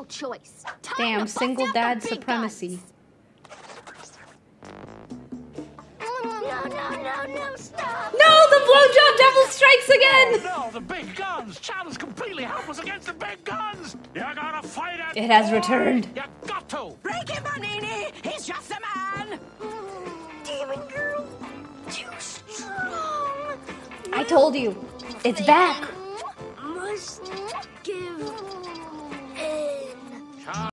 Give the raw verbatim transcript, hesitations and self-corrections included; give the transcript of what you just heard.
choice. Time Damn, to bust single out dad the big supremacy. guns. No, no, no, no, stop! No, the blowjob devil strikes again! Oh, no, the big guns! Chowder's completely helpless against the big guns! You gotta fight it! It has boy. returned. You got to! Break him, Manini! He's just a man! Demon girl, too strong. I told you, it's back.